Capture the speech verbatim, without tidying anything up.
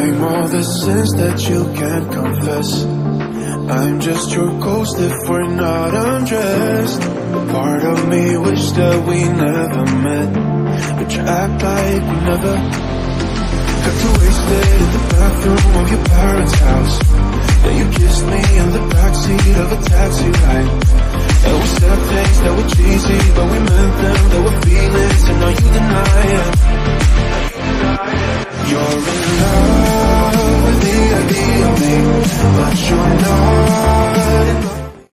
I'm all the sins that you can't confess. I'm just your ghost if we're not undressed. A part of me wish that we never met, but you act like we never. Got too wasted in the bathroom of your parents'